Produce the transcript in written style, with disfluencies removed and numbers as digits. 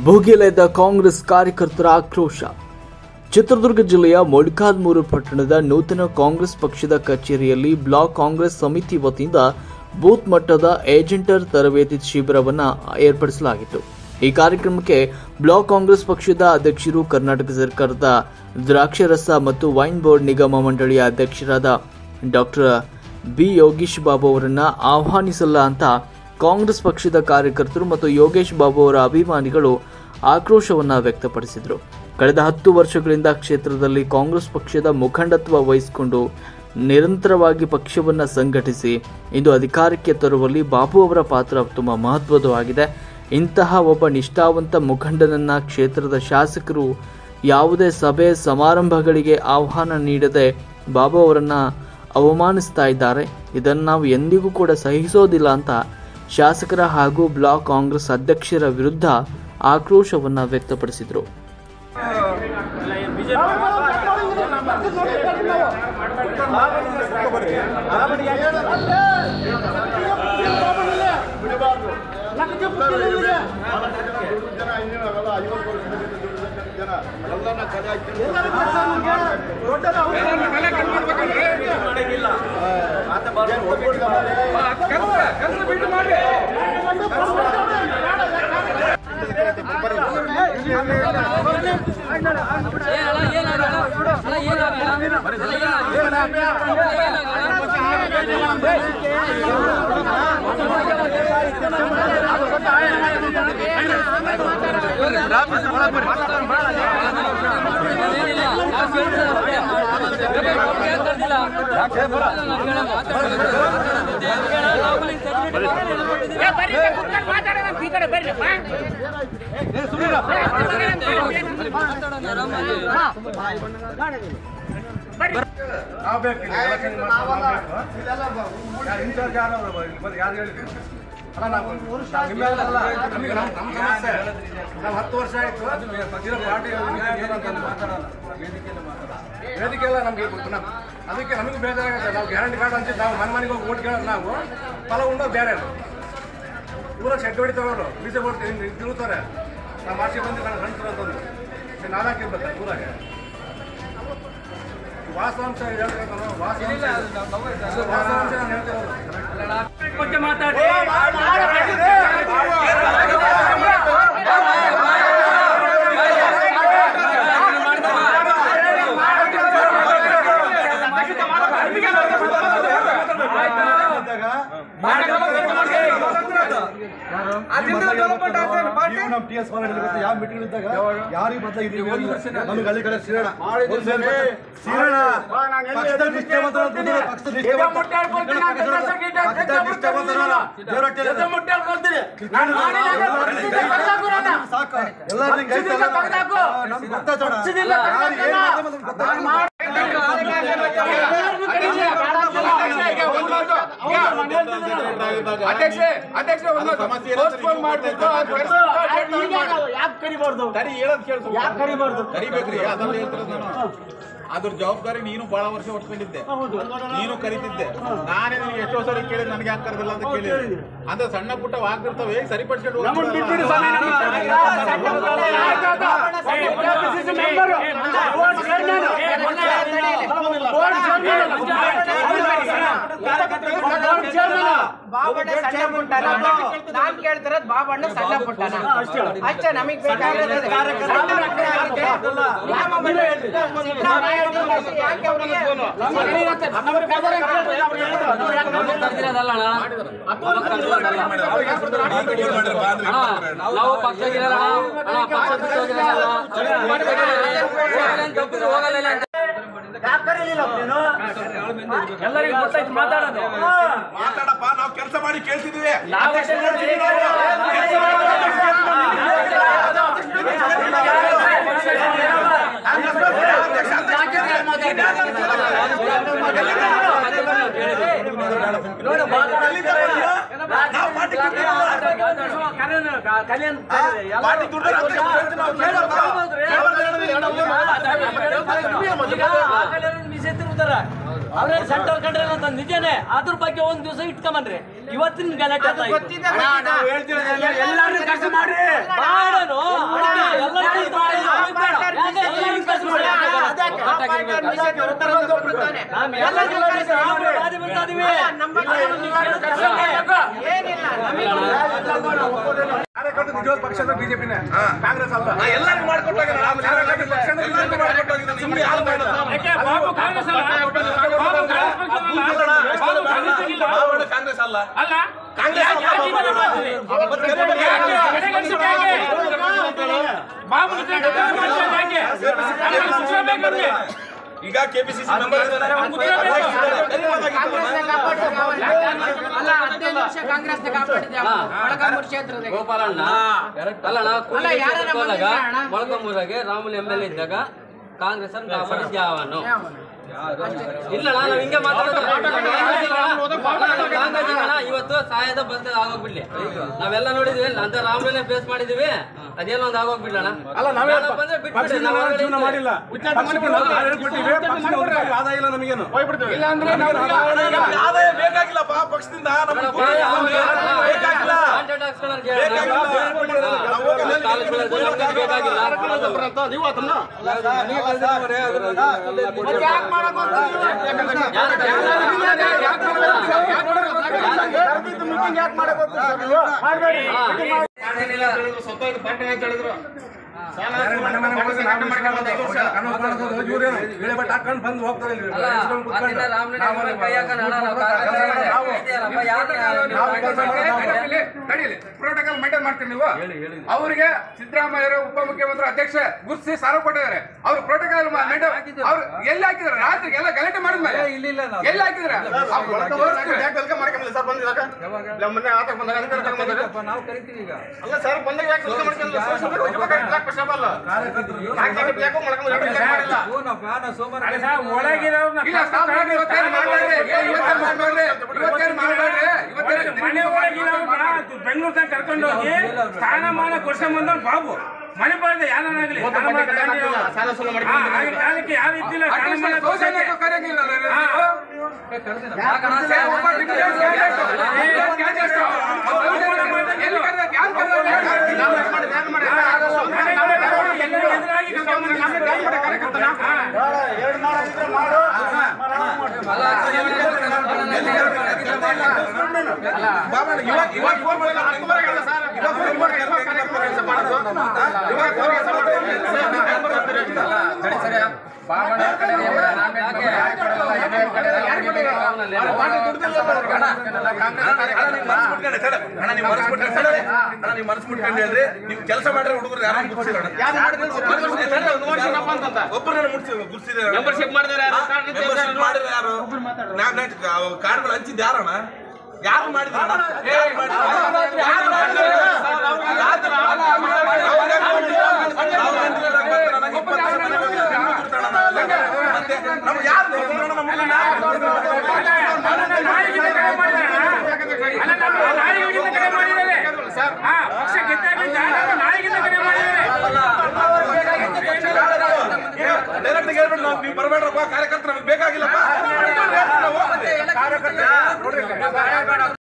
ಭುಗಿಲೆದ್ದ ಕಾಂಗ್ರೆಸ್ ಕಾರ್ಯಕರ್ತರ ಆಕ್ರೋಶ. ಚಿತ್ರದುರ್ಗ ಜಿಲ್ಲೆಯ ಮೊಳಕಾಲ್ಮೂರು ಪಟ್ಟಣದ ನೂತನ ಕಾಂಗ್ರೆಸ್ ಪಕ್ಷದ ಕಚೇರಿಯಲ್ಲಿ ಬ್ಲಾಕ್ ಕಾಂಗ್ರೆಸ್ ಸಮಿತಿ ವತಿಯಿಂದ ಬೂತ್ ಮಟ್ಟದ ಏಜೆಂಟರ್ ತರಬೇತಿ ಶಿಬಿರವನ್ನು ಏರ್ಪಡಿಸಲಾಗಿತ್ತು. ಈ ಕಾರ್ಯಕ್ರಮಕ್ಕೆ ಬ್ಲಾಕ್ ಕಾಂಗ್ರೆಸ್ ಪಕ್ಷದ ಅಧ್ಯಕ್ಷರು, ಕರ್ನಾಟಕ ಸರ್ಕಾರದ ದ್ರಾಕ್ಷರಸ ಮತ್ತು ವೈನ್ ಬೋರ್ಡ್ ನಿಗಮ ಮಂಡಳಿಯ ಅಧ್ಯಕ್ಷರಾದ ಡಾಕ್ಟರ್ ಬಿ ಯೋಗೇಶ್ ಬಾಬು ಅವರನ್ನು ಆಹ್ವಾನಿಸಲ್ಲ ಅಂತ ಕಾಂಗ್ರೆಸ್ ಪಕ್ಷದ ಕಾರ್ಯಕರ್ತರು ಮತ್ತು ಯೋಗೇಶ್ ಬಾಬು ಅವರ ಅಭಿಮಾನಿಗಳು ಆಕ್ರೋಶವನ್ನು ವ್ಯಕ್ತಪಡಿಸಿದರು. ಕಳೆದ 10 ವರ್ಷಗಳಿಂದ ಕ್ಷೇತ್ರದಲ್ಲಿ ಕಾಂಗ್ರೆಸ್ ಪಕ್ಷದ ಮುಖಂಡತ್ವ ವಹಿಸಿಕೊಂಡು ನಿರಂತರವಾಗಿ ಪಕ್ಷವನ್ನು ಸಂಘಟಿಸಿ ಇಂದು ಅಧಿಕಾರಕ್ಕೆ ತರುವಲ್ಲಿ ಬಾಬು ಅವರ ಪಾತ್ರ ತುಂಬ ಮಹತ್ವದವಾಗಿದೆ. ಇಂತಹ ಒಬ್ಬ ನಿಷ್ಠಾವಂತ ಮುಖಂಡನನ್ನ ಕ್ಷೇತ್ರದ ಶಾಸಕರು ಯಾವುದೇ ಸಭೆ ಸಮಾರಂಭಗಳಿಗೆ ಆಹ್ವಾನ ನೀಡದೆ ಬಾಬು ಅವರನ್ನು ಅವಮಾನಿಸ್ತಾ ಇದ್ದಾರೆ. ಇದನ್ನು ನಾವು ಎಂದಿಗೂ ಕೂಡ ಸಹಿಸೋದಿಲ್ಲ ಅಂತ ಶಾಸಕರ ಹಾಗೂ ಬ್ಲಾಕ್ ಕಾಂಗ್ರೆಸ್ ಅಧ್ಯಕ್ಷರ ವಿರುದ್ಧ ಆಕ್ರೋಶವನ್ನು ವ್ಯಕ್ತಪಡಿಸಿದರು. ವೇದಿಕೆಲ್ಲ ನಮಗೆ ಅದಕ್ಕೆ ನಮಗೂ ಬೇಜಾರಾಗುತ್ತೆ. ನಾವು ಗ್ಯಾರಂಟಿ ಕಾರ್ಡ್ ಅಂತ ನಾವು ಮನೆಗೆ ಹೋಗಿ ಓಟ್ ಕೇಳೋದು, ನಾವು ಫಲ ಉಂಡೋದು ಬೇರೆ. ಊರಾಗ ಶೆಡ್ ಹೊಡಿತಾರವರು ಬೀಜ ಕೊಡ್ತೀವಿ ತಿರುತ್ತಾರೆ. ನಾವು ಮಾಸಿ ಬಂದು ನಾನು ಗಂಟರು ಅಂತಂದು ನಾಲ್ಕಿರ್ಬೇಕು ಊರಾಗ ವಾಸ್ತವಾಂಶ ಹೇಳ್ತಾರೆ. ವಾಸ್ತವಾಂಶ ನಾನು ಹೇಳ್ತಿರೋದು ಯಾವ ಮೀಟಿಂಗ್ ಇದ್ದಾಗ ಯಾರಿಗೆ ಬದಲ ನಮಗೆ ಹಳ್ಳಿ ಕಡೆ ಸಿರೋಣ ಅದ್ರ ಜವಾಬ್ದಾರಿ ನೀನು ಬಹಳ ವರ್ಷ ಹೊಡ್ಕೊಂಡಿದ್ದೆ, ನೀನು ಕರಿತಿದ್ದೆ. ನಾನೇ ನಿನಗೆ ಎಷ್ಟೋ ಸರಿ ಕೇಳಿದ್ ನನಗೆ ಯಾಕೆ ಕರೆದಿಲ್ಲ ಅಂತ ಕೇಳಿದ್ದೆ. ಅಂದ್ರೆ ಸಣ್ಣ ಪುಟ್ಟ ಆಗ್ತಿರ್ತವೆ, ಸರಿಪಡಿಸ್ಕೊಂಡು ನಾನ್ ಕೇಳ್ತಿರೋದು ಬಾಬಣ್ಣ ಸಣ್ಣ ಪುಟ್ಟನ ಅಷ್ಟೇ. ನಮಗ್ ಬೇಕಾಗಿರೋದು ಎಲ್ಲರಿಗೂ ಗೊತ್ತಾಯ್ತು. ಮಾತಾಡಪ್ಪ, ನಾವು ಕೆಲಸ ಮಾಡಿ ಕೇಳ್ತಿದ್ವಿ. ಅವ್ರೇ ಸೆಂಟರ್ ಕಂಡ್ರೆ ಅಂತ ನಿಜನೇ. ಅದ್ರ ಬಗ್ಗೆ ಒಂದ್ ದಿವಸ ಇಟ್ಕೊಂಬನ್ರಿ. ಇವತ್ತಿನ ಗಲಾಟೆ ಎಲ್ಲರೂ ಕೆಲಸ ಮಾಡಿ ನಿಜವಾದ ಪಕ್ಷ ಬಿಜೆಪಿನೇ, ಕಾಂಗ್ರೆಸ್ ಅಲ್ಲ. ಎಲ್ಲರಿಗೂ ಮಾಡ್ಕೊಟ್ಟಾಗ ಕಾಂಗ್ರೆಸ್ ಅಲ್ಲ ಈಗ ಕೆಪಿಸಿಸಿ ಮೊಳಕಾಲ್ಮೂರಾಗೆ ರಾಮುಲು MLA ಇದ್ದಾಗ ಕಾಂಗ್ರೆಸ್ ಕಾಪಾಡಿದ್ದೆ ಅವನು ಇಲ್ಲ. ನಾವು ಹಿಂಗೆ ಮಾತಾಡೋದು. ಇವತ್ತು ಸಹಾಯದ ಬಂದ ಆಗೋಗ್ಬಿಡ್ಲಿ. ನಾವೆಲ್ಲ ನೋಡಿದ್ವಿ ಅಂತ ರಾಮುಲನೇ ಫೇಸ್ ಮಾಡಿದೀವಿ. ಅದೇನೋ ಒಂದು ಆಗೋಗ್ಬಿಡ್ಲಣ್ಣ. ಜೀವನ ಮಾಡಿಲ್ಲ, ಆದಾಯ ಇಲ್ಲ ನಮಗೇನು. ಆದಾಯ ಬೇಕಾಗಿಲ್ಲಪ್ಪ ಪಕ್ಷದಿಂದ. ಬಂದು ಹೋಗ್ತಾರೆ. ಪ್ರೋಟೋಕಾಲ್ ಮೇಂಟೈನ್ ಮಾಡ್ತೀರಿ ನೀವು. ಅವರಿಗೆ ಸಿದ್ದರಾಮಯ್ಯ ಉಪಮುಖ್ಯಮಂತ್ರಿ ಅಧ್ಯಕ್ಷ ಗುರ್ಸಿ ಸಾಲ ಕೊಟ್ಟಿದ್ದಾರೆ. ಅವ್ರು ಪ್ರೋಟೋಕಾಲ್ ಅವ್ರು ಎಲ್ಲಿ ಹಾಕಿದಾರೆ? ರಾತ್ರಿ ಎಲ್ಲ ಗಲಾಟೆ ಮಾಡಿದ್ಮೇಲೆ ಎಲ್ಲಿ ಹಾಕಿದ್ರೆ ಬೆಂಗಳೂರು ಕರ್ಕೊಂಡು ಹೋಗಿ ಸ್ಥಾನಮಾನ ಕೊಡ್ಸಂಬಂದ ಬಾಬು ಮನೆ ಬಾಳ್ದೆ ಯಾರಾಗಲಿ ಕಾಲಕ್ಕೆ ಯಾವ ರೀತಿ ಮನಸ್ಬಿಟ್ಕೊಂಡ್ರೆ ನೀವು ಕೆಲಸ ಮಾಡಿದ್ರೆ ಹುಡುಗರು ಯಾರು ಒಬ್ಬರನ್ನ ಗುರ್ಸಿದ್ದಾರೆ. ಮೆಂಬರ್ಶಿಪ್ ಮಾಡಿದ್ರೆ ಯಾರು? ಕಾರ್ಡ್ಗಳು ಹಂಚಿದ್ದು ಯಾರಣ್ಣ? ಯಾರು ಮಾಡಿದ್ರು? ಡೈರೆಕ್ಟ್ ಹೇಳ್ಬಿಟ್ಟು ನೀವು ಬರಬೇಡ್ರಪ್ಪ, ಕಾರ್ಯಕರ್ತರು ನಮಗೆ ಬೇಕಾಗಿಲ್ಲಪ್ಪ.